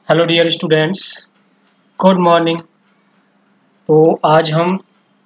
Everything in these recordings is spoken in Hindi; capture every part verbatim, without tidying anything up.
Hello dear students, good morning. तो आज हम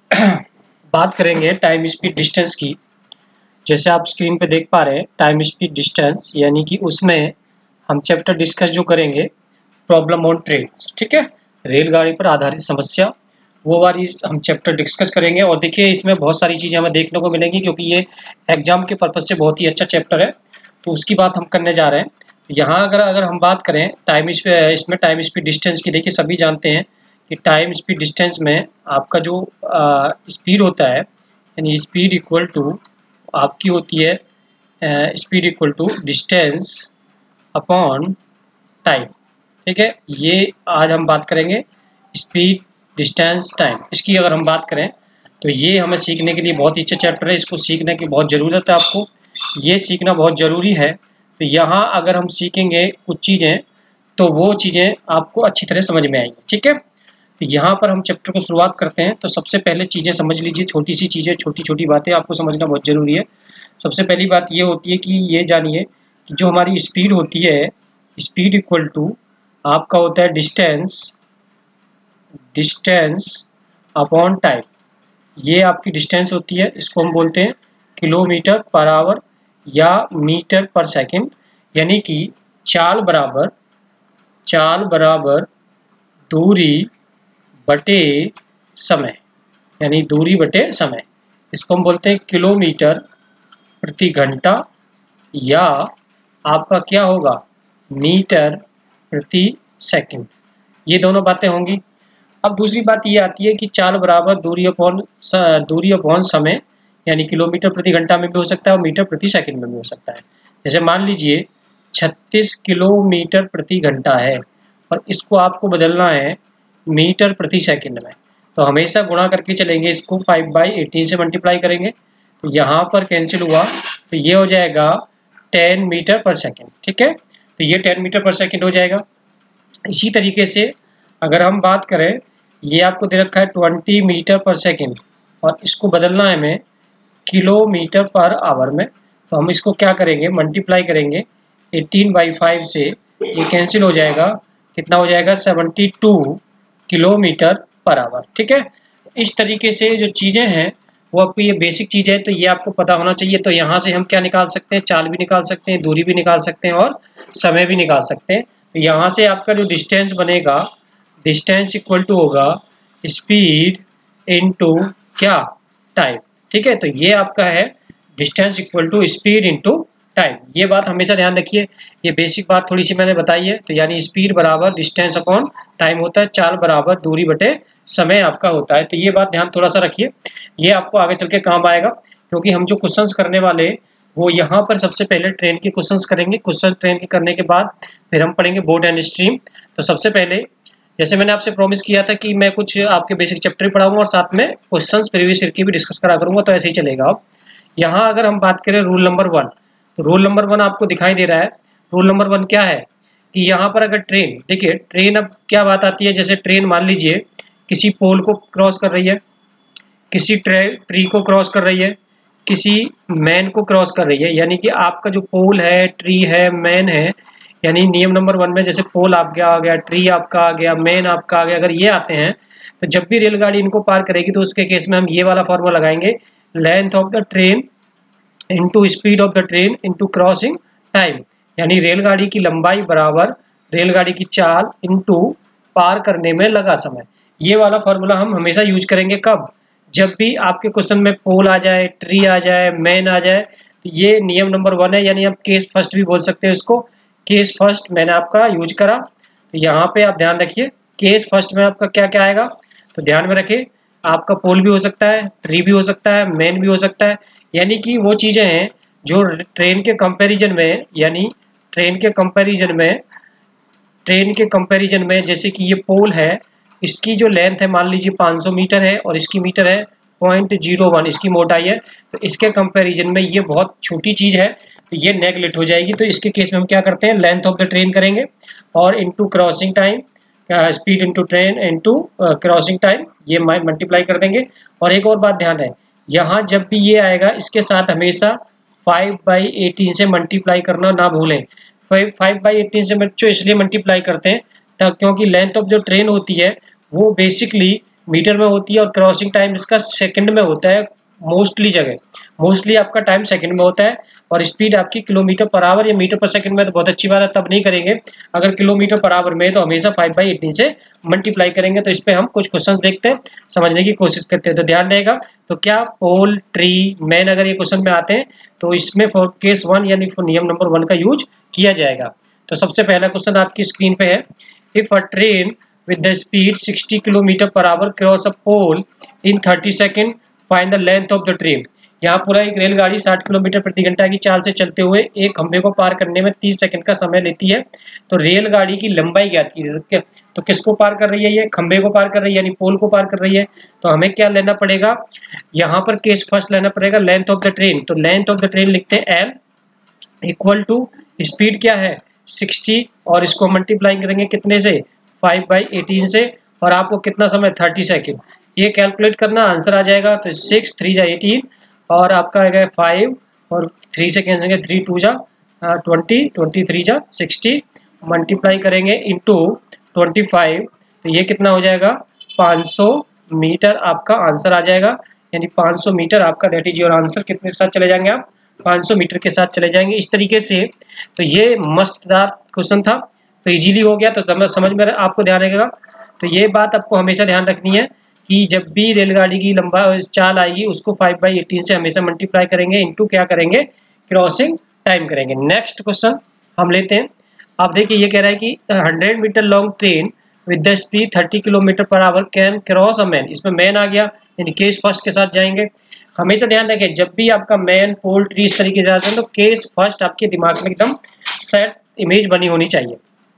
बात करेंगे टाइम स्पीड डिस्टेंस की। जैसे आप स्क्रीन पे देख पा रहे हैं टाइम स्पीड डिस्टेंस, यानी कि उसमें हम चैप्टर डिस्कस जो करेंगे प्रॉब्लम ऑन ट्रेन्स, ठीक है, रेलगाड़ी पर आधारित समस्या, वो वाली हम चैप्टर डिस्कस करेंगे। और देखिए इसमें बहुत सारी चीज़ें हमें देखने को मिलेंगी क्योंकि ये एग्जाम के पर्पज़ से बहुत ही अच्छा चैप्टर है, तो उसकी बात हम करने जा रहे हैं। यहाँ अगर अगर हम बात करें टाइम इसमें टाइम स्पीड डिस्टेंस की, देखिए सभी जानते हैं कि टाइम स्पीड डिस्टेंस में आपका जो स्पीड होता है, यानी स्पीड इक्वल टू आपकी होती है speed equal to distance upon time, ठीक है। ये आज हम बात करेंगे स्पीड डिस्टेंस टाइम। इसकी अगर हम बात करें तो ये हमें सीखने के लिए बहुत ही अच्छा चैप्टर है, इसको सीखने की बहुत ज़रूरत है, आपको ये सीखना बहुत ज़रूरी है। तो यहाँ अगर हम सीखेंगे कुछ चीज़ें तो वो चीज़ें आपको अच्छी तरह समझ में आएंगी, ठीक है। तो यहाँ पर हम चैप्टर को शुरुआत करते हैं। तो सबसे पहले चीज़ें समझ लीजिए, छोटी सी चीज़ें, छोटी छोटी बातें आपको समझना बहुत ज़रूरी है। सबसे पहली बात ये होती है कि ये जानिए कि जो हमारी स्पीड होती है, स्पीड इक्वल टू आपका होता है डिस्टेंस डिस्टेंस अपॉन टाइम। ये आपकी डिस्टेंस होती है, इसको हम बोलते हैं किलोमीटर पर आवर या मीटर पर सेकंड, यानी कि चाल बराबर चाल बराबर दूरी बटे समय, यानी दूरी बटे समय। इसको हम बोलते हैं किलोमीटर प्रति घंटा या आपका क्या होगा मीटर प्रति सेकंड। ये दोनों बातें होंगी। अब दूसरी बात ये आती है कि चाल बराबर दूरी अपॉन दूरी अपॉन समय, यानी किलोमीटर प्रति घंटा में भी हो सकता है और मीटर प्रति सेकंड में भी हो सकता है। जैसे मान लीजिए छत्तीस किलोमीटर प्रति घंटा है और इसको आपको बदलना है मीटर प्रति सेकंड में, तो हमेशा गुणा करके चलेंगे, इसको फाइव बाई एटीन से मल्टीप्लाई करेंगे, तो यहाँ पर कैंसिल हुआ तो ये हो जाएगा टेन मीटर पर सेकेंड, ठीक है। तो ये टेन मीटर पर सेकेंड हो जाएगा। इसी तरीके से अगर हम बात करें, ये आपको दे रखा है ट्वेंटी मीटर पर सेकेंड और इसको बदलना है हमें किलोमीटर पर आवर में, तो हम इसको क्या करेंगे मल्टीप्लाई करेंगे एटीन बाई फाइव से, ये कैंसिल हो जाएगा, कितना हो जाएगा seventy two kilometre per hour, ठीक है। इस तरीके से जो चीज़ें हैं वो आपको, ये बेसिक चीज़ है तो ये आपको पता होना चाहिए। तो यहाँ से हम क्या निकाल सकते हैं, चाल भी निकाल सकते हैं, दूरी भी निकाल सकते हैं और समय भी निकाल सकते हैं। तो यहाँ से आपका जो डिस्टेंस बनेगा, डिस्टेंस इक्वल टू होगा स्पीड इनटू क्या टाइम, ठीक है। तो ये आपका है distance equal to speed into time. ये बात हमेशा ध्यान रखिए, ये बेसिक बात थोड़ी सी मैंने बताई है। तो यानी स्पीड बराबर डिस्टेंस अपॉन टाइम होता है, चाल बराबर दूरी बटे समय आपका होता है। तो ये बात ध्यान थोड़ा सा रखिए, ये आपको आगे चल के काम आएगा, क्योंकि हम जो क्वेश्चंस करने वाले वो यहाँ पर सबसे पहले ट्रेन के क्वेश्चंस करेंगे। क्वेश्चन ट्रेन के करने के बाद फिर हम पढ़ेंगे बोर्ड एंड स्ट्रीम। तो सबसे पहले जैसे मैंने आपसे प्रॉमिस किया था कि मैं कुछ आपके बेसिक चैप्टर पढ़ाऊंगा और साथ में क्वेश्चंस प्रीवियस ईयर की भी डिस्कस करा करूंगा, तो ऐसे ही चलेगा। अब यहाँ अगर हम बात करें रूल नंबर वन, तो रूल नंबर वन आपको दिखाई दे रहा है। रूल नंबर वन क्या है कि यहाँ पर अगर ट्रेन, देखिए ट्रेन, अब क्या बात आती है, जैसे ट्रेन मान लीजिए किसी पोल को क्रॉस कर रही है, किसी ट्रे ट्री को क्रॉस कर रही है, किसी मैन को क्रॉस कर रही है, यानी कि आपका जो पोल है, ट्री है, मैन है, यानी नियम नंबर वन में जैसे पोल आपका आ गया, ट्री आपका आ गया, मैन आपका आ गया, अगर ये आते हैं तो जब भी रेलगाड़ी इनको पार करेगी तो उसके केस में हम ये वाला फॉर्मूला लगाएंगे, length of the train into speed of the train into crossing time, यानी रेलगाड़ी की लंबाई बराबर रेलगाड़ी की चाल इनटू पार करने में लगा समय। ये वाला फॉर्मूला हम हमेशा यूज करेंगे कब, जब भी आपके क्वेश्चन में पोल आ जाए, ट्री आ जाए, मैन आ जाए। तो ये नियम नंबर वन है, यानी आप केस फर्स्ट भी बोल सकते हैं इसको, केस फर्स्ट मैंने आपका यूज करा। तो यहाँ पे आप ध्यान रखिए केस फर्स्ट में आपका क्या क्या आएगा, तो ध्यान में रखिए आपका पोल भी हो सकता है, ट्री भी हो सकता है, मैन भी हो सकता है, यानी कि वो चीज़ें हैं जो ट्रेन के कंपैरिजन में, यानी ट्रेन के कंपैरिजन में ट्रेन के कंपैरिजन में जैसे कि ये पोल है, इसकी जो लेंथ है मान लीजिए पाँच सौ मीटर है और इसकी मीटर है पॉइंट जीरो वन, इसकी मोटाई है, तो इसके कंपैरिजन में ये बहुत छोटी चीज़ है, तो ये नेगलेक्ट हो जाएगी। तो इसके केस में हम क्या करते हैं, लेंथ ऑफ द ट्रेन करेंगे और into crossing time, speed into train into crossing time, ये मल्टीप्लाई कर देंगे। और एक और बात ध्यान है, यहाँ जब भी ये आएगा इसके साथ हमेशा फाइव बाई एटीन से मल्टीप्लाई करना ना भूलें। फाइव फाइव बाई एटीन से बच्चों इसलिए मल्टीप्लाई करते हैं क्योंकि लेंथ ऑफ जो ट्रेन होती है वो बेसिकली मीटर में होती है और क्रॉसिंग टाइम इसका सेकंड में होता है। मोस्टली जगह मोस्टली आपका टाइम सेकंड में होता है और स्पीड आपकी किलोमीटर पर आवर या मीटर पर सेकंड में तो बहुत अच्छी बात है, तब नहीं करेंगे। अगर किलोमीटर पर आवर में तो हमेशा फाइव बाई एटीन से मल्टीप्लाई करेंगे। तो इस पर हम कुछ क्वेश्चन देखते हैं, समझने की कोशिश करते हैं। तो ध्यान रहेगा, तो क्या पोल ट्री मैन अगर ये क्वेश्चन में आते हैं तो इसमें फॉर केस वन यानी नियम नंबर वन का यूज किया जाएगा। तो सबसे पहला क्वेश्चन आपकी स्क्रीन पे है, if a train with the speed sixty kilometre per hour cross a pole in thirty second find the length of the train. यहाँ पूरा एक रेलगाड़ी साठ किलोमीटर प्रति घंटा की चाल से चलते हुए एक खंभे को पार करने में तीस सेकंड का समय लेती है। तो रेलगाड़ी की लंबाई क्या थी, तो किसको पार कर रही है, ये खंभे को पार कर रही है यानी पोल को पार कर रही है। तो हमें क्या लेना पड़ेगा, यहाँ पर केस फर्स्ट लेना पड़ेगा लेंथ ऑफ द ट्रेन। तो लेंथ ऑफ द ट्रेन लिखते हैं एल इक्वल टू स्पीड क्या है सिक्सटी और इसको मल्टीप्लाई करेंगे कितने से फाइव बाई एटीन से और आपको कितना समय थर्टी सेकेंड ये कैलकुलेट करना, आंसर आ जाएगा। तो सिक्स थ्री जा एटीन और आपका आएगा फाइव और थ्री से कैंसिल थ्री टू जा ट्वेंटी ट्वेंटी थ्री जा सिक्सटी मल्टीप्लाई करेंगे इंटू ट्वेंटी फाइव तो ये कितना हो जाएगा पाँच सौ मीटर आपका आंसर आ जाएगा। यानी पाँच सौ मीटर आपका डेट इज योर आंसर। कितने के साथ चले जाएंगे आप पाँच सौ मीटर के साथ चले जाएंगे इस तरीके से। तो ये मस्तदार क्वेश्चन था, तो इजीली हो गया। तो समझ में आपको ध्यान रखेगा। तो ये बात आपको हमेशा ध्यान रखनी है कि जब भी रेलगाड़ी की लंबा चाल आएगी उसको फाइव बाई एटीन से हमेशा मल्टीप्लाई करेंगे, इनटू क्या करेंगे क्रॉसिंग टाइम करेंगे। नेक्स्ट क्वेश्चन हम लेते हैं। आप देखिए ये कह रहा है कि hundred metre long train with the speed thirty kilometre per hour can cross a man. इसमें मैन आ गया यानी केस फर्स्ट के साथ जाएंगे। हमेशा ध्यान रखें जब भी आपका मैन पोल ट्री इस तरीके से आते हैं तो केस फर्स्ट आपके दिमाग में एकदम सेट इमेज बनी होनी चाहिए।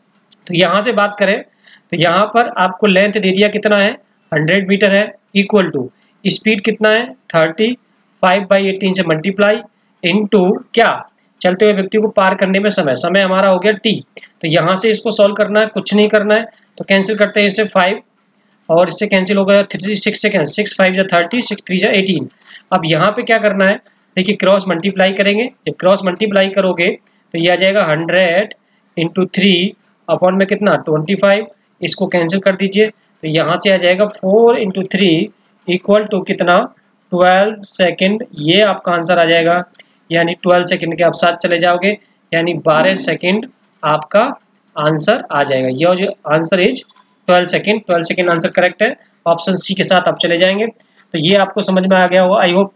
तो यहाँ से बात करें तो यहाँ पर आपको लेंथ दे दिया कितना है हंड्रेड मीटर है इक्वल टू स्पीड कितना है थर्टी फाइव बाई एटीन से मल्टीप्लाई इनटू क्या चलते हुए व्यक्ति को पार करने में समय समय हमारा हो गया टी। तो यहाँ से इसको सॉल्व करना है, कुछ नहीं करना है। तो कैंसिल करते हैं इससे फाइव और इससे कैंसिल हो गया थ्री सिक्स से कैंसिल सिक्स फाइव जा थर्टी सिक्स थ्री जा एटीन। अब यहाँ पे क्या करना है देखिए क्रॉस मल्टीप्लाई करेंगे। जब क्रॉस मल्टीप्लाई करोगे तो ये आ जाएगा हंड्रेड इंटू थ्री अपॉन में कितना ट्वेंटी फाइव, इसको कैंसिल कर दीजिए। तो यहाँ से आ जाएगा four into three equal to कितना ट्वेल्व सेकेंड, ये आपका आंसर आ जाएगा। यानी ट्वेल्व सेकेंड के आप साथ चले जाओगे यानी बारह सेकेंड आपका आंसर आ जाएगा। यह जो answer is twelve second, twelve second answer correct है। ऑप्शन सी के साथ आप चले जाएंगे। तो ये आपको समझ में आ गया हो आई होप।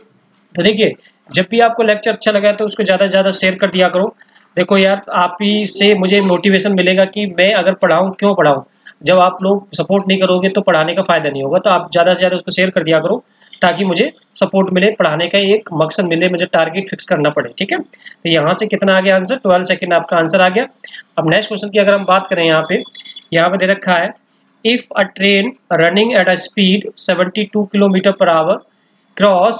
तो देखिए जब भी आपको लेक्चर अच्छा लगा तो उसको ज़्यादा से ज़्यादा शेयर कर दिया करो। देखो यार आप ही से मुझे मोटिवेशन मिलेगा कि मैं अगर पढ़ाऊँ क्यों पढ़ाऊँ। जब आप लोग सपोर्ट नहीं करोगे तो पढ़ाने का फ़ायदा नहीं होगा। तो आप ज़्यादा से ज़्यादा उसको शेयर कर दिया करो ताकि मुझे सपोर्ट मिले, पढ़ाने का एक मकसद मिले, मुझे टारगेट फिक्स करना पड़े। ठीक है, तो यहाँ से कितना आ गया आंसर ट्वेल्व सेकेंड आपका आंसर आ गया। अब नेक्स्ट क्वेश्चन की अगर हम बात करें यहाँ पे यहाँ पे दे रखा है if a train running at a speed seventy two kilometre per hour cross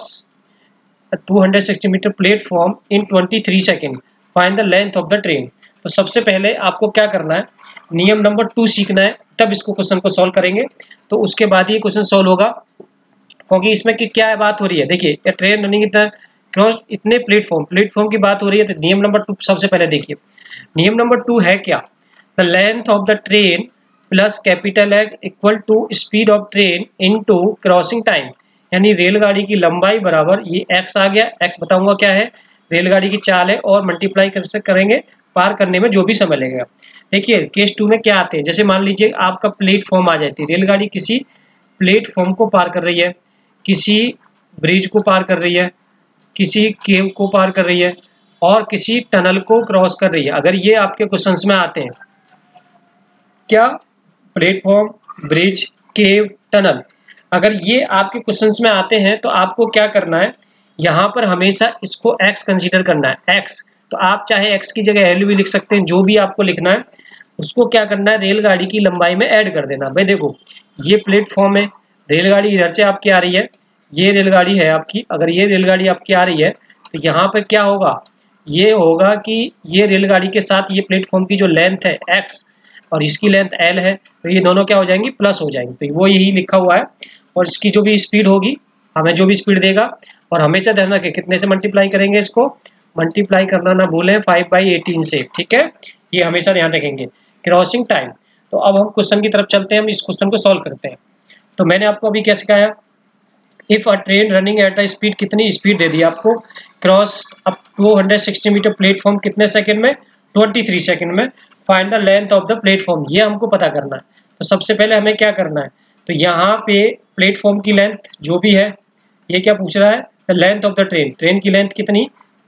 two hundred sixty metre platform in twenty three second find the length of the train. तो सबसे पहले आपको क्या करना है नियम नंबर टू सीखना है, तब इसको क्वेश्चन को सॉल्व करेंगे। तो उसके बाद ही क्वेश्चन सॉल्व होगा क्योंकि इसमें कि क्या बात हो रही है। देखिए ट्रेन रनिंग इतना क्रॉस इतने प्लेटफॉर्म प्लेटफॉर्म की बात हो रही है। तो नियम नंबर टू सबसे पहले देखिए नियम नंबर टू है क्या, the length of the train plus capital X equal to speed of train into crossing time. यानी रेलगाड़ी की लंबाई बराबर ये एक्स आ गया, एक्स बताऊंगा क्या है रेलगाड़ी की चाल है और मल्टीप्लाई कर करेंगे पार करने में जो भी समय लगेगा। देखिए केस टू में क्या आते हैं, जैसे मान लीजिए आपका प्लेटफॉर्म आ जाती है, रेलगाड़ी किसी प्लेटफॉर्म को पार कर रही है, किसी ब्रिज को पार कर रही है, किसी केव को पार कर रही है और किसी टनल को क्रॉस कर रही है। अगर ये आपके क्वेश्चंस में आते हैं क्या प्लेटफॉर्म ब्रिज केव टनल, अगर ये आपके क्वेश्चंस में आते हैं तो आपको क्या करना है यहाँ पर हमेशा इसको x कंसीडर करना है x। तो आप चाहे x की जगह l भी लिख सकते हैं, जो भी आपको लिखना है उसको क्या करना है रेलगाड़ी की लंबाई में ऐड कर देना। भाई देखो ये प्लेटफॉर्म है, रेलगाड़ी इधर से आपकी आ रही है, ये रेलगाड़ी है आपकी, अगर ये रेलगाड़ी आपकी आ रही है तो यहाँ पर क्या होगा ये होगा कि ये रेलगाड़ी के साथ ये प्लेटफॉर्म की जो लेंथ है x और इसकी लेंथ l है तो ये दोनों क्या हो जाएंगी प्लस हो जाएंगे। तो वो यही लिखा हुआ है और इसकी जो भी स्पीड होगी हमें जो भी स्पीड देगा और हमेशा ध्यान रखें कितने से मल्टीप्लाई करेंगे, इसको मल्टीप्लाई करना ना भूलें फाइव बाई एटीन से। ठीक है, ये हमेशा ध्यान रखेंगे। क्रॉसिंग टाइम तो अब हम क्वेश्चन की तरफ चलते हैं, हम इस क्वेश्चन को सॉल्व करते हैं। तो मैंने आपको अभी क्या सिखाया, if a train running at a speed, कितनी स्पीड दे दी आपको, cross up to hundred sixty metre platform कितने सेकंड में, ट्वेंटी थ्री सेकंड में, find the length of the platform, ये हमको पता करना है। तो सबसे पहले हमें क्या करना है, तो यहाँ पे प्लेटफॉर्म की लेंथ जो भी है, ये क्या पूछ रहा है, the length of the train, train की लेंथ कितनी,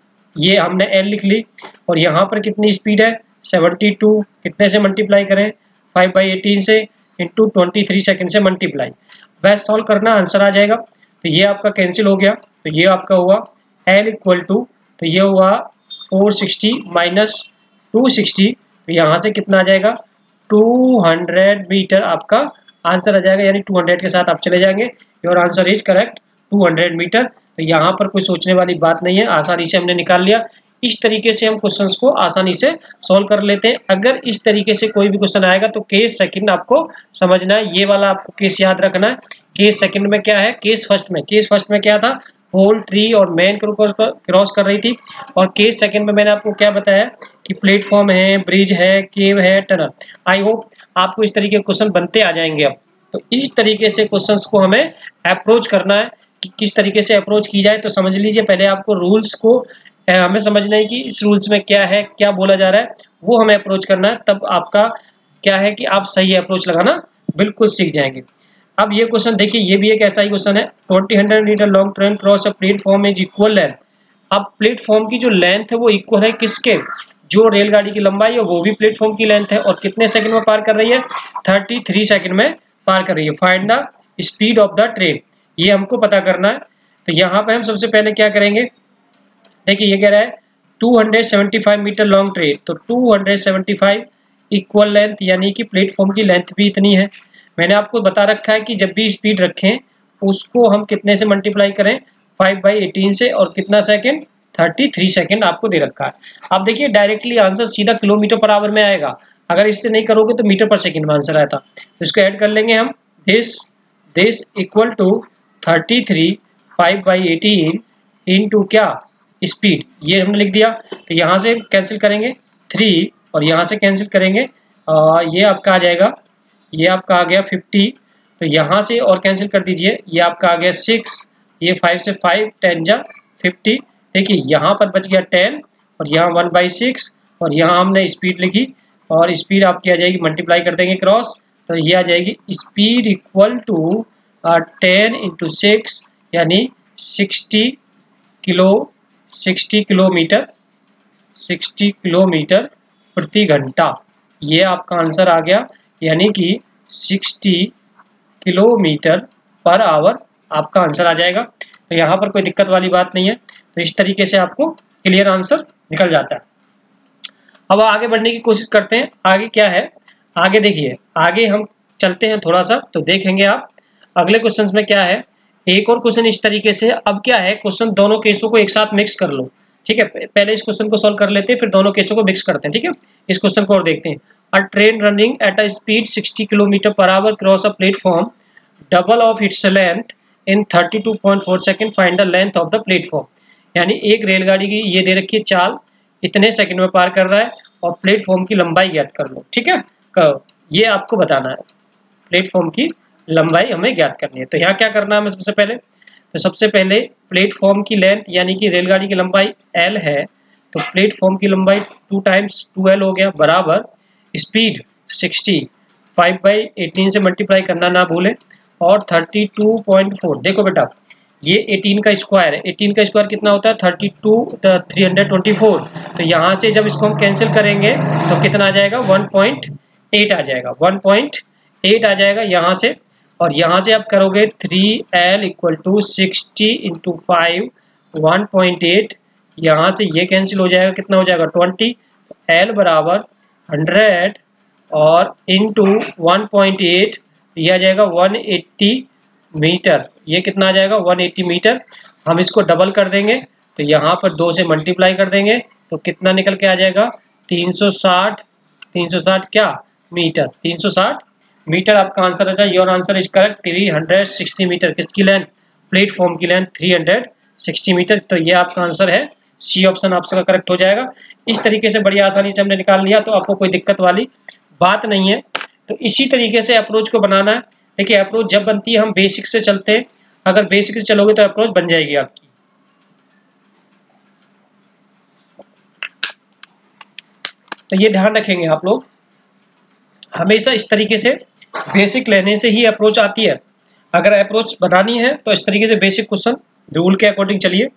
ये हमने एल लिख ली, और यहाँ पर कितनी स्पीड है सेवेंटी टू, कितने से मल्टीप्लाई करें, फाइव बाई एटीन से इंटू ट्वेंटी थ्री सेकेंड से मल्टीप्लाई, बस सॉल्व करना, आंसर आ जाएगा। तो ये आपका कैंसिल हो गया, तो ये आपका हुआ एल इक्वल टू, तो ये हुआ four sixty minus two sixty, तो यहाँ से कितना आ जाएगा टू हंड्रेड मीटर आपका आंसर आ जाएगा, यानी टू हंड्रेड के साथ आप चले जाएंगे, your answer is correct two hundred metre. तो यहाँ पर कोई सोचने वाली बात नहीं है, आसानी से हमने निकाल लिया। इस तरीके से हम क्वेश्चंस को आसानी से सॉल्व कर लेते हैं। अगर इस तरीके से कोई भी क्वेश्चन आएगा तो केस सेकंड आपको समझना है, ये वाला आपको केस याद रखना है। केस सेकंड में क्या है, केस फर्स्ट में केस फर्स्ट में क्या था, होल ट्री और मेन क्रॉस कर रही थी, और केस सेकंड में मैंने आपको क्या बताया कि प्लेटफॉर्म है, ब्रिज है, केव है, टनल। आई होप आपको इस तरीके के क्वेश्चन बनते आ जाएंगे। अब तो इस तरीके से क्वेश्चंस को हमें अप्रोच करना है कि किस तरीके से अप्रोच की जाए। तो समझ लीजिए, पहले आपको रूल्स को हमें समझना है कि इस रूल्स में क्या है, क्या बोला जा रहा है, वो हमें अप्रोच करना है। तब आपका क्या है कि आप सही अप्रोच लगाना बिल्कुल सीख जाएंगे। अब ये क्वेश्चन देखिए, ये भी एक ऐसा ही क्वेश्चन है, twenty hundred metre long train cross a platform is equal length. अब प्लेटफॉर्म की जो लेंथ है वो इक्वल है किसके, जो रेलगाड़ी की लंबाई है वो भी प्लेटफॉर्म की लेंथ है, और कितने सेकंड में पार कर रही है, थर्टी थ्री सेकंड में पार कर रही है। Find the speed of the train, ये हमको पता करना है। तो यहाँ पे हम सबसे पहले क्या करेंगे, देखिए ये कह रहा है two hundred seventy five metre long train, तो two hundred seventy five equal length, यानी कि प्लेटफॉर्म की लेंथ भी इतनी है। मैंने आपको बता रखा है कि जब भी स्पीड रखें उसको हम कितने से मल्टीप्लाई करें, फाइव बाई एटीन से, और कितना सेकंड, थर्टी थ्री सेकंड आपको दे रखा है। अब देखिए डायरेक्टली आंसर सीधा किलोमीटर पर आवर में आएगा, अगर इससे नहीं करोगे तो मीटर पर सेकंड में आंसर आया था। तो इसको ऐड कर लेंगे हम, this this equal to thirty three five by eighteen into क्या, स्पीड, ये हमने लिख दिया। तो यहाँ से कैंसिल करेंगे थ्री, और यहाँ से कैंसिल करेंगे आ, ये आपका आ जाएगा, ये आपका आ गया फिफ्टी, तो यहाँ से और कैंसिल कर दीजिए, ये आपका आ गया सिक्स, ये फाइव से फाइव, टेन जा फिफ्टी। देखिए यहाँ पर बच गया टेन, और यहाँ वन बाई सिक्स, और यहाँ हमने स्पीड लिखी, और स्पीड आपकी आ जाएगी, मल्टीप्लाई कर देंगे क्रॉस, तो ये आ जाएगी speed equal to ten into six, यानी sixty kilo sixty kilometre sixty kilometre प्रति घंटा, ये आपका आंसर आ गया, यानी कि सिक्सटी किलोमीटर पर आवर आपका आंसर आ जाएगा। तो यहाँ पर कोई दिक्कत वाली बात नहीं है। तो इस तरीके से आपको क्लियर आंसर निकल जाता है। अब आगे बढ़ने की कोशिश करते हैं, आगे क्या है, आगे देखिए, आगे हम चलते हैं थोड़ा सा, तो देखेंगे आप अगले क्वेश्चन में क्या है। एक और क्वेश्चन इस तरीके से, अब क्या है, क्वेश्चन दोनों केसों को एक साथ मिक्स कर लो, ठीक है। पहले इस क्वेश्चन को सॉल्व कर लेते हैं, फिर दोनों केसों को मिक्स करते हैं, ठीक है। इस क्वेश्चन को और देखते हैं। A train running at a speed sixty kilometre per hour cross a platform double of its length in thirty two point four second, find the length of the platform. यानी एक रेलगाड़ी की ये दे रखी है चाल, इतने सेकंड में पार कर रहा है, और प्लेटफॉर्म की लंबाई ज्ञात कर लो, ठीक है। करो, ये आपको बताना है, प्लेटफॉर्म की लंबाई हमें ज्ञात करनी है। तो यहाँ क्या करना है हमें सबसे पहले, तो सबसे पहले प्लेटफॉर्म की लेंथ यानी कि रेलगाड़ी की लंबाई एल है, तो प्लेटफॉर्म की लंबाई टू टाइम्स टू एल हो गया, बराबर speed sixty, five by eighteen से मल्टीप्लाई करना ना भूलें, और थर्टी टू पॉइंट फोर। देखो बेटा, ये एटीन का स्क्वायर है, एटीन का स्क्वायर कितना होता है, thirty two, three hundred twenty four. तो यहाँ से जब इसको हम कैंसिल करेंगे तो कितना आ जाएगा, वन पॉइंट एट आ जाएगा, वन पॉइंट एट आ जाएगा यहाँ से। और यहाँ से आप करोगे three L equal to sixty into five, one point eight, यहाँ से ये कैंसिल हो जाएगा, कितना हो जाएगा ट्वेंटी, तो एल बराबर हंड्रेड और इंटू वन पॉइंट एट, ये आ जाएगा वन एट्टी मीटर, ये कितना आ जाएगा वन एट्टी मीटर। हम इसको डबल कर देंगे, तो यहाँ पर दो से मल्टीप्लाई कर देंगे, तो कितना निकल के आ जाएगा तीन सौ साठ, तीन सौ साठ क्या मीटर, तीन सौ साठ मीटर आपका आंसर आ जाए। Your answer is correct, three hundred sixty metre. किसकी लेंथ, प्लेटफॉर्म की length three hundred sixty metre. तो ये आपका आंसर है, सी ऑप्शन आपका करेक्ट हो जाएगा। इस तरीके से बड़ी आसानी से हमने निकाल लिया, तो आपको कोई दिक्कत वाली बात नहीं है। तो इसी तरीके से अप्रोच को बनाना है। देखिए अप्रोच जब बनती है हम बेसिक से चलते हैं, अगर बेसिक से चलोगे तो अप्रोच बन जाएगी आपकी। तो ये ध्यान रखेंगे आप लोग, हमेशा इस तरीके से बेसिक लेने से ही अप्रोच आती है। अगर अप्रोच बनानी है तो इस तरीके से बेसिक क्वेश्चन रूल के अकॉर्डिंग चलिए,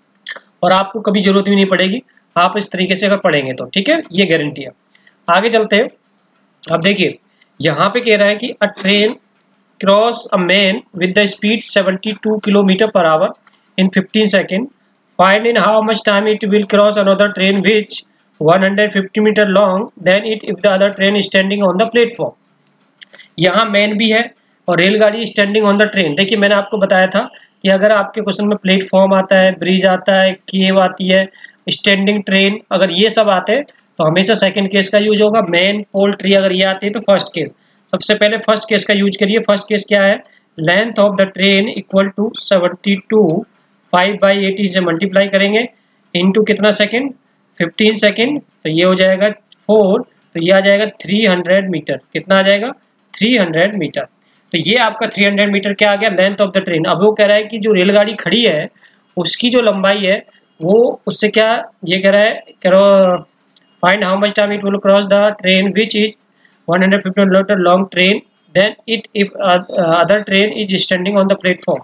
और आपको कभी जरूरत भी नहीं पड़ेगी आप इस तरीके से अगर पढ़ेंगे तो, ठीक है, ये गारंटी है। आगे चलते हैं। अब देखिए यहाँ पे कह रहा है कि a train cross a man with the speed seventy two kilometre per hour in fifteen second, find in how much time it will cross another train which one hundred fifty metre long then it if the other train standing on the platform. यहाँ मैन भी है और रेलगाड़ी स्टैंडिंग ऑन द ट्रेन। देखिए मैंने आपको बताया था कि अगर आपके क्वेश्चन में प्लेटफॉर्म आता है, ब्रिज आता है, केव आती है, स्टैंडिंग ट्रेन, अगर ये सब आते हैं तो हमेशा सेकंड केस का यूज होगा। मैन, पोल, ट्री अगर ये आती है तो फर्स्ट केस। सबसे पहले फर्स्ट केस का यूज करिए। फर्स्ट केस क्या है, length of the train equal to seventy two, five by eighty से मल्टीप्लाई करेंगे इंटू कितना सेकेंड, फिफ्टीन सेकेंड, तो ये हो जाएगा फोर, तो ये आ जाएगा थ्री हंड्रेड मीटर। कितना आ जाएगा, थ्री हंड्रेड मीटर। तो ये आपका थ्री हंड्रेड मीटर क्या आ गया, लेंथ ऑफ द ट्रेन। अब वो कह रहा है कि जो रेलगाड़ी खड़ी है उसकी जो लंबाई है वो उससे क्या, ये कह रहा है, करो find how much time it will cross the train which is one hundred fifty metre long train then it if other train is standing on the platform.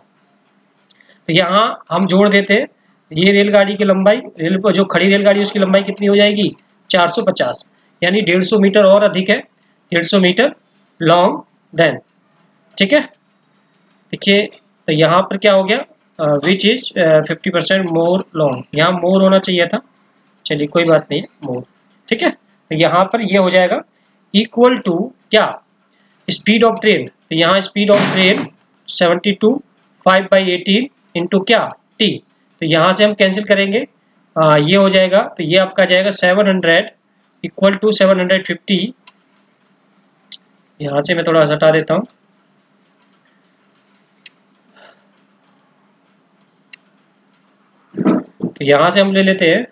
तो यहाँ हम जोड़ देते हैं ये रेलगाड़ी की लंबाई, रेल जो खड़ी रेलगाड़ी उसकी लंबाई कितनी हो जाएगी, चार सौ पचास, यानी डेढ़ सौ मीटर और अधिक है, डेढ़ सौ मीटर लॉन्ग देन, ठीक है। देखिए तो यहाँ पर क्या हो गया, which is fifty percent more long, यहाँ मोर होना चाहिए था, चलिए कोई बात नहीं है, मोर, ठीक है। तो यहाँ पर ये हो जाएगा इक्वल टू क्या, स्पीड ऑफ ट्रेन। तो यहाँ speed of train seventy two, five by eighteen into क्या, टी। तो यहाँ से हम कैंसिल करेंगे, आ, ये हो जाएगा, तो ये आपका आ जाएगा seven hundred equal to seven hundred fifty. यहाँ से मैं थोड़ा हटा देता हूँ, तो यहाँ से हम ले लेते हैं,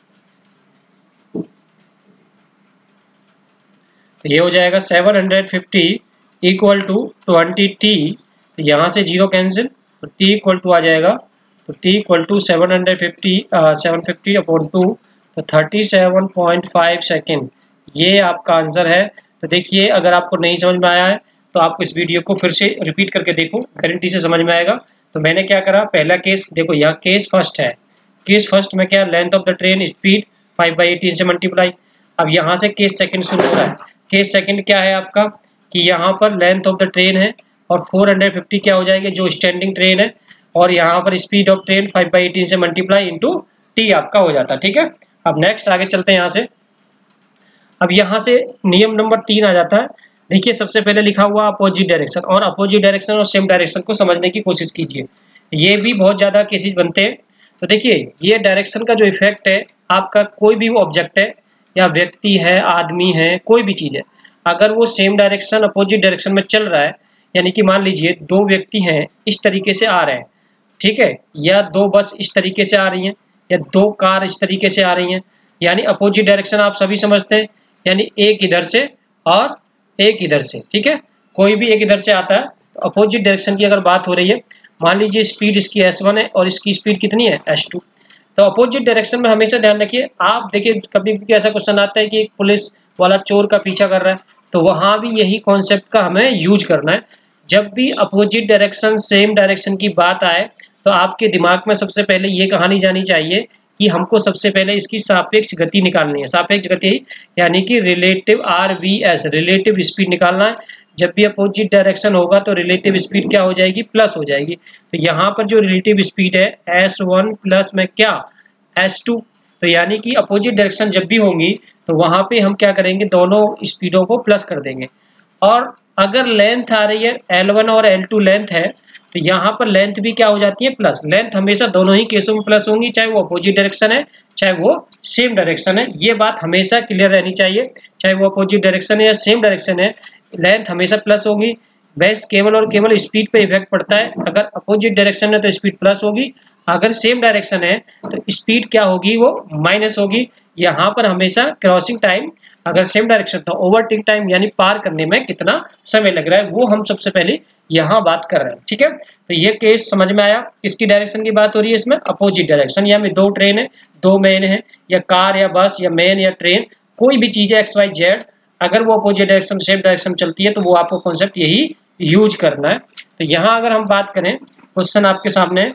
तो ये हो जाएगा seven hundred fifty equal to twenty T. तो यहाँ से जीरो कैंसिल, तो टी इक्वल टू आ जाएगा, तो T equal to seven hundred fifty, seven fifty upon two, तो thirty seven point five second, ये आपका आंसर है। तो देखिए अगर आपको नहीं समझ में आया है तो आप इस वीडियो को फिर से रिपीट करके देखो, गारंटी से समझ में आएगा। तो मैंने क्या करा, पहला केस देखो, यहाँ केस फर्स्ट है, केस फर्स्ट में क्या, length of the train speed five by eighteen से मल्टीप्लाई। अब यहाँ से केस सेकंड शुरू हो रहा है। केस सेकंड क्या है आपका, कि यहाँ पर लेंथ ऑफ द ट्रेन है और फोर हंड्रेड फिफ्टी क्या हो जाएगी, जो स्टैंडिंग ट्रेन है, और यहाँ पर speed of train five by eighteen से मल्टीप्लाई इंटू टी आपका हो जाता है, ठीक है। अब नेक्स्ट आगे चलते हैं यहाँ से। अब यहाँ से नियम नंबर तीन आ जाता है। देखिए सबसे पहले लिखा हुआ अपोजिट डायरेक्शन, और अपोजिट डायरेक्शन और सेम डायरेक्शन को समझने की कोशिश कीजिए, ये भी बहुत ज़्यादा केसेस बनते हैं। तो देखिए ये डायरेक्शन का जो इफेक्ट है, आपका कोई भी ऑब्जेक्ट है या व्यक्ति है, आदमी है, कोई भी चीज़ है, अगर वो सेम डायरेक्शन अपोजिट डायरेक्शन में चल रहा है, यानी कि मान लीजिए दो व्यक्ति हैं इस तरीके से आ रहे हैं, ठीक है, या दो बस इस तरीके से आ रही हैं, या दो कार इस तरीके से आ रही हैं, यानी अपोजिट डायरेक्शन आप सभी समझते हैं, यानी एक इधर से और एक इधर से, ठीक है, कोई भी एक इधर से आता है तो अपोजिट डायरेक्शन की अगर बात हो रही है, मान लीजिए स्पीड इसकी एस वन है और इसकी स्पीड कितनी है, एस टू। तो अपोजिट डायरेक्शन में हमेशा ध्यान रखिए आप। देखिए कभी भी ऐसा क्वेश्चन आता है कि एक पुलिस वाला चोर का पीछा कर रहा है, तो वहाँ भी यही कॉन्सेप्ट का हमें यूज करना है। जब भी अपोजिट डायरेक्शन सेम डायरेक्शन की बात आए तो आपके दिमाग में सबसे पहले ये कहानी जानी चाहिए कि हमको सबसे पहले इसकी सापेक्ष गति निकालनी है। सापेक्ष गति यानी कि relative R V S, relative speed निकालना है। जब भी अपोजिट डायरेक्शन होगा तो रिलेटिव स्पीड क्या हो जाएगी, प्लस हो जाएगी। तो यहाँ पर जो रिलेटिव स्पीड है एस वन प्लस में क्या, एस टू। तो यानी कि अपोजिट डायरेक्शन जब भी होंगी तो वहाँ पे हम क्या करेंगे, दोनों स्पीडों को प्लस कर देंगे। और अगर लेंथ आ रही है एल वन और एल टू लेंथ है, तो यहाँ पर लेंथ भी क्या हो जाती है, प्लस। लेंथ हमेशा दोनों ही केसों में प्लस होंगी, चाहे वो अपोजिट डायरेक्शन है चाहे वो सेम डायरेक्शन है। ये बात हमेशा क्लियर रहनी चाहिए, चाहे वो अपोजिट डायरेक्शन है या सेम डायरेक्शन है, लेंथ हमेशा प्लस होगी। बस केवल और केवल स्पीड पे इफेक्ट पड़ता है। अगर अपोजिट डायरेक्शन है तो स्पीड प्लस होगी, अगर सेम डायरेक्शन है तो स्पीड क्या होगी, वो माइनस होगी। यहाँ पर हमेशा क्रॉसिंग टाइम अगर सेम डायरेक्शन तो ओवरटेक टाइम यानी पार करने में कितना समय लग रहा है, वो हम सबसे पहले यहाँ बात कर रहे हैं। ठीक है, तो ये केस समझ में आया। किसकी डायरेक्शन की बात हो रही है इसमें? Opposite direction. या में दो ट्रेन है, दो मैन है, या कार या बस या मैन या ट्रेन, कोई भी चीज है एक्स वाई जेड, अगर वो अपोजिट डायरेक्शन सेम डायरेक्शन चलती है तो वो आपको कॉन्सेप्ट यही यूज करना है। तो यहाँ अगर हम बात करें, क्वेश्चन आपके सामने,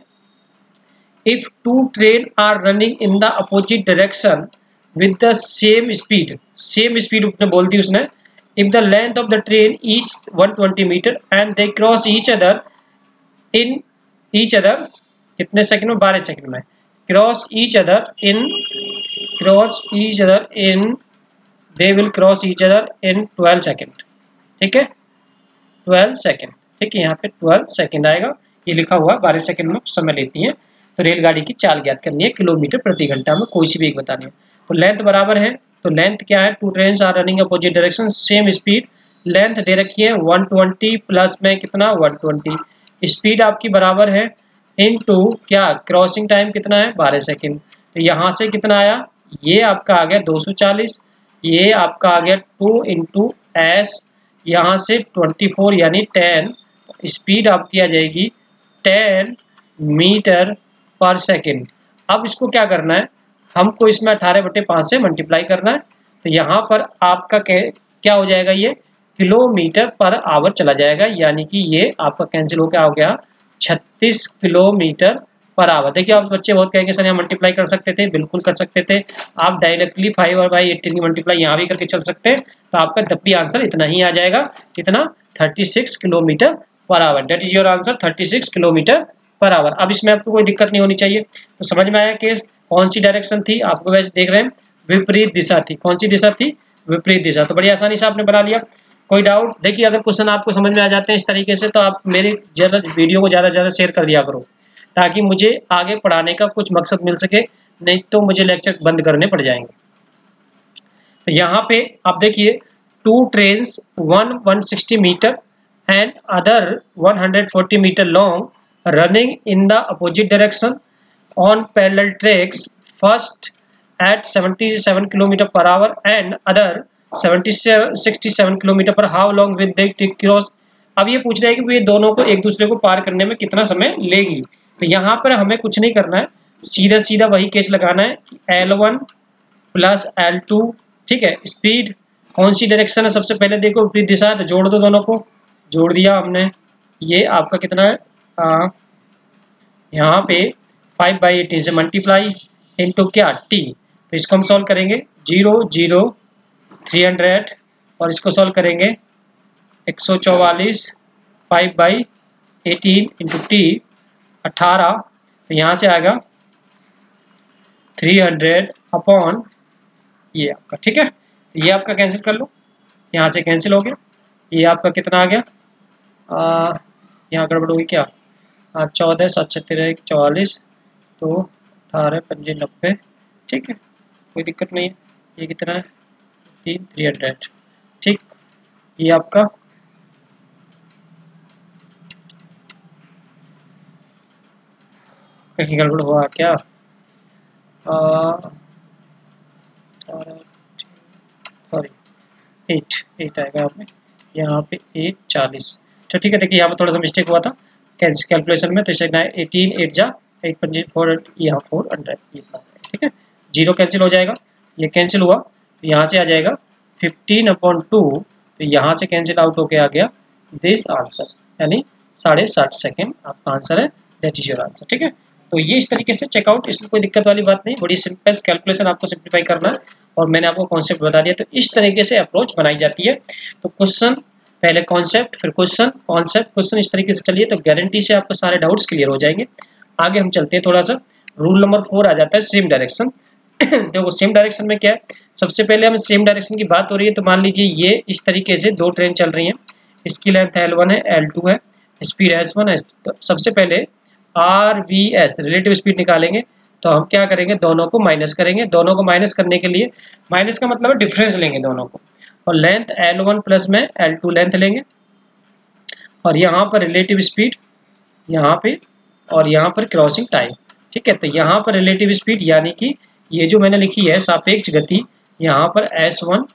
if two train are running in the opposite direction with the same speed, same speed उसने बोल दी उसने, if the length of the train each one hundred twenty meter and they cross each other in each other कितने सेकंड में? बारह सेकंड में। cross each other in cross each other in they will cross each other in twelve second. ठीक है, ट्वेल्व सेकंड। ठीक है, यहाँ पे ट्वेल्व सेकंड आएगा, ये लिखा हुआ बारह सेकंड में समय लेती है। तो रेलगाड़ी की चाल ज्ञात करनी है, किलोमीटर प्रति घंटा में कोई सी भी एक बतानी है। तो लेंथ बराबर है, तो लेंथ क्या है? Two trains are running opposite direction same speed, length दे रखी है वन ट्वेंटी प्लस में कितना? One twenty. स्पीड आपकी बराबर है इनटू क्या? क्रॉसिंग टाइम कितना है? बारह सेकंड। तो यहाँ से कितना आया? ये आपका आ गया दो सौ चालीस, ये आपका आ गया टू इंटू एस, यहाँ से ट्वेंटी फोर यानी टेन। स्पीड आपकी आ जाएगी टेन मीटर पर सेकेंड। अब इसको क्या करना है? हमको इसमें अठारह बटे पाँच से मल्टीप्लाई करना है। तो यहाँ पर आपका क्या हो जाएगा? ये किलोमीटर पर आवर चला जाएगा, यानी कि ये आपका कैंसिल हो क्या हो गया? छत्तीस किलोमीटर पर आवर। देखिए आप बच्चे बहुत कहेंगे सर यहाँ मल्टीप्लाई कर सकते थे, बिल्कुल कर सकते थे। आप डायरेक्टली फाइव और बाई एटीन की मल्टीप्लाई यहाँ भी करके चल सकते हैं, तो आपका तब भी आंसर इतना ही आ जाएगा। कितना? Thirty six kilometre per hour. That is your answer, thirty six kilometre per hour. अब इसमें आपको कोई दिक्कत नहीं होनी चाहिए। तो समझ में आया केस? कौन सी डायरेक्शन थी? आपको वैसे देख रहे हैं विपरीत दिशा थी। कौन सी दिशा थी? विपरीत दिशा। तो बड़ी आसानी से आपने बना लिया। कोई डाउट? देखिए अगर क्वेश्चन आपको समझ में आ जाते हैं इस तरीके से, तो आप मेरे ज़्यादा वीडियो को ज़्यादा से ज़्यादा शेयर कर दिया करो, ताकि मुझे आगे पढ़ाने का कुछ मकसद मिल सके, नहीं तो मुझे लेक्चर बंद करने पड़ जाएंगे। तो यहाँ पे आप देखिए, two trains one one sixty metre and other one hundred forty metre long running in the opposite direction on parallel tracks, first at seventy-seven kilometer per hour and other seventy-seven sixty-seven kilometer per how long will they take cross। अब ये पूछ रहा है कि वो ये दोनों को एक दूसरे को पार करने में कितना समय लेगी। तो यहाँ पर हमें कुछ नहीं करना है, सीधा सीधा वही केस लगाना है, L one plus L two. ठीक है, स्पीड कौन सी डायरेक्शन है? सबसे पहले देखो विपरीत दिशा है, तो जोड़ दो, दोनों को जोड़ दिया हमने। ये आपका कितना है? आ, यहाँ पे फाइव बाई एटीन से मल्टीप्लाई इंटू क्या? टी। तो इसको हम सॉल्व करेंगे, जीरो जीरो थ्री हंड्रेड, और इसको सॉल्व करेंगे एक सौ चौवालीस, five by eighteen into T अठारह। तो यहाँ से आएगा थ्री हंड्रेड अपॉन ये आपका। ठीक है, ये आपका कैंसिल कर लो, यहाँ से कैंसिल हो गया। ये आपका कितना आ गया? आ, यहाँ गड़बड़ होगी क्या? चौदह सात छत्तीस चौवालीस, तो अठारह पंजे नब्बे। ठीक है, कोई दिक्कत नहीं है। ये कितना है? तीन थ्री हंड्रेड। ठीक, ये आपका कहीं गड़बड़ हुआ क्या? सॉरी, एट एट आएगा आप में, यहाँ पे एट चालीस। तो ठीक है, देखिए यहाँ पर थोड़ा सा मिस्टेक हुआ था कैलकुलेशन में, तो इसे एटीन एट जा एट पंजे फोर, यहाँ फोर हंड्रेड। ठीक है, जीरो कैंसिल हो जाएगा, ये कैंसिल हुआ, तो यहाँ से आ जाएगा फिफ्टीन अपॉन टू, तो यहाँ से कैंसिल आउट होके आ गया दिस आंसर, यानी साढ़े साठ सेकेंड आपका आंसर है। That is your answer. ठीक है, तो ये इस तरीके से चेकआउट, इसमें कोई दिक्कत वाली बात नहीं, बड़ी सिंपल कैलकुलेशन आपको सिंप्लीफाई करना है, और मैंने आपको कॉन्सेप्ट बता दिया। तो इस तरीके से अप्रोच बनाई जाती है। तो क्वेश्चन पहले कॉन्सेप्ट, फिर क्वेश्चन, कॉन्सेप्ट क्वेश्चन, इस तरीके से चलिए, तो गारंटी से आपके सारे डाउट्स क्लियर हो जाएंगे। आगे हम चलते हैं थोड़ा सा, रूल नंबर फोर आ जाता है सेम डायरेक्शन। देखो सेम डायरेक्शन में क्या है? सबसे पहले हम सेम डायरेक्शन की बात हो रही है, तो मान लीजिए ये इस तरीके से दो ट्रेन चल रही हैं, इसकी लेंथ एल वन है, एल टू है, स्पीड एस वन है। तो सबसे पहले R V S relative speed निकालेंगे, तो हम क्या करेंगे? दोनों को माइनस करेंगे। दोनों को माइनस करने के लिए, माइनस का मतलब है डिफरेंस लेंगे दोनों को, और लेंथ एल वन प्लस में एल टू लेंथ लेंगे, और यहाँ पर रिलेटिव स्पीड यहाँ पे, और यहाँ पर क्रॉसिंग टाइम। ठीक है, तो यहाँ पर रिलेटिव स्पीड यानी कि ये जो मैंने लिखी है सापेक्ष गति, यहाँ पर एस वन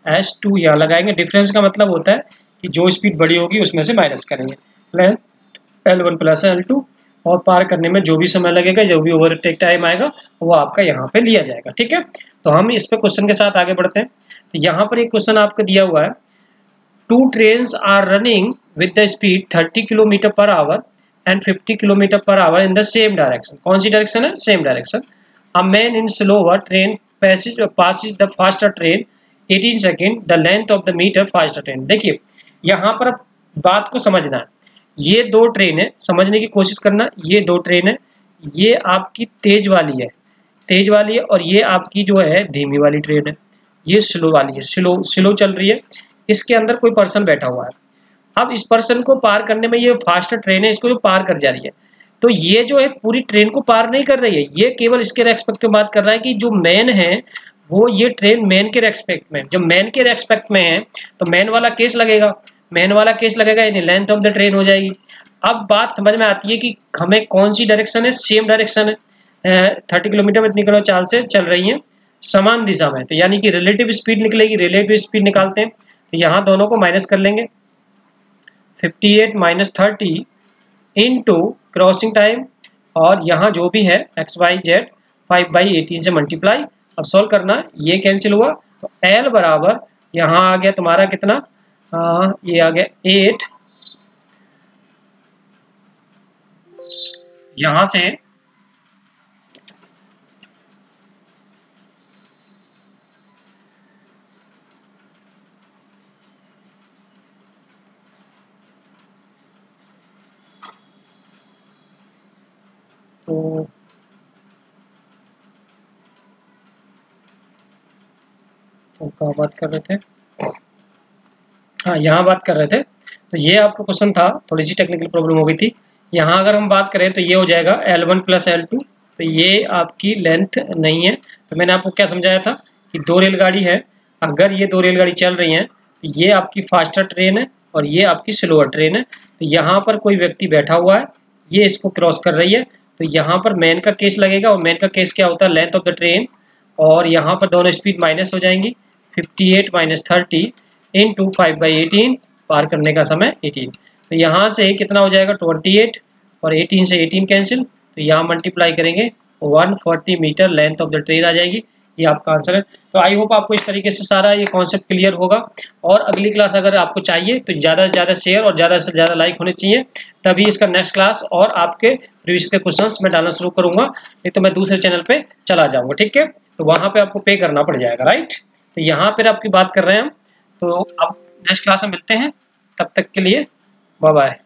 एच टू यहाँ लगाएंगे। डिफरेंस का मतलब होता है कि जो स्पीड बड़ी होगी उसमें से माइनस करेंगे, length L one plus L two, और पार करने में जो भी समय लगेगा, जो भी ओवरटेक टाइम आएगा वो आपका यहाँ पे लिया जाएगा। ठीक है, तो हम इस पे क्वेश्चन के साथ आगे बढ़ते हैं। तो यहाँ पर एक क्वेश्चन आपको दिया हुआ है, two trains are running with the speed thirty kilometre per hour and fifty kilometre per hour in the same direction. कौन सी डायरेक्शन है? Same direction. A man in slower train passes passes the faster train eighteen second the length of the metre faster train. देखिए यहाँ पर बात को समझना है, ये दो ट्रेन है, समझने की कोशिश करना। ये दो ट्रेन है, ये आपकी तेज वाली है, तेज वाली है, और ये आपकी जो है धीमी वाली ट्रेन है, ये स्लो वाली है, स्लो स्लो चल रही है। इसके अंदर कोई पर्सन बैठा हुआ है। अब इस पर्सन को पार करने में ये फास्टर ट्रेन है, इसको जो पार कर जा रही है, तो ये जो है पूरी ट्रेन को पार नहीं कर रही है, ये केवल इसके रेस्पेक्ट में बात कर रहा है कि जो मैन है वो ये ट्रेन मैन के रेस्पेक्ट में, जब मैन के रेस्पेक्ट में है तो मैन वाला केस लगेगा, मैन वाला केस लगेगा यानी लेंथ ऑफ द ट्रेन हो जाएगी। अब बात समझ में आती है कि हमें कौन सी डायरेक्शन है, सेम डायरेक्शन है, थर्टी किलोमीटर में इतनी किलो चाल से चल रही है समान दिशा में, तो यानी कि रिलेटिव स्पीड निकलेगी। रिलेटिव स्पीड निकालते हैं तो यहाँ दोनों को माइनस कर लेंगे, fifty eight minus thirty into crossing time, और यहाँ जो भी है X Y Z five by eighteen से मल्टीप्लाई। अब सॉल्व करना, ये कैंसिल हुआ तो L बराबर यहाँ आ गया तुम्हारा कितना, आ, ये आ गया एट, यहाँ से तो तो क्या बात कर रहे थे, हाँ यहाँ बात कर रहे थे। तो ये आपका क्वेश्चन था, थोड़ी सी टेक्निकल प्रॉब्लम हो गई थी। यहाँ अगर हम बात करें तो ये हो जाएगा L one plus L two, तो ये आपकी लेंथ नहीं है। तो मैंने आपको क्या समझाया था कि दो रेलगाड़ी है, अगर ये दो रेलगाड़ी चल रही हैं तो ये आपकी फास्टर ट्रेन है और ये आपकी स्लोअर ट्रेन है। तो यहाँ पर कोई व्यक्ति बैठा हुआ है, ये इसको क्रॉस कर रही है, तो यहाँ पर मैन का केस लगेगा, और मैन का केस क्या होता है, लेंथ ऑफ द ट्रेन, और यहाँ पर दोनों स्पीड माइनस हो जाएंगी, fifty eight minus thirty into five by eighteen, पार करने का समय एटीन। तो यहाँ से कितना हो जाएगा ट्वेंटी एट, और एटीन से एटीन कैंसिल, तो यहाँ मल्टीप्लाई करेंगे one forty metre length of the train आ जाएगी। ये आपका आंसर है। तो आई होप आपको इस तरीके से सारा ये कॉन्सेप्ट क्लियर होगा। और अगली क्लास अगर आपको चाहिए तो ज़्यादा से ज़्यादा शेयर और ज़्यादा से ज़्यादा लाइक होने चाहिए, तभी इसका नेक्स्ट क्लास और आपके प्रीवियस के क्वेश्चंस मैं डालना शुरू करूँगा, नहीं तो मैं दूसरे चैनल पे चला जाऊँगा। ठीक है, तो वहाँ पे आपको पे करना पड़ जाएगा, राइट। तो यहाँ पर आपकी बात कर रहे हैं हम, तो अब नेक्स्ट क्लास में मिलते हैं, तब तक के लिए बाय बाय।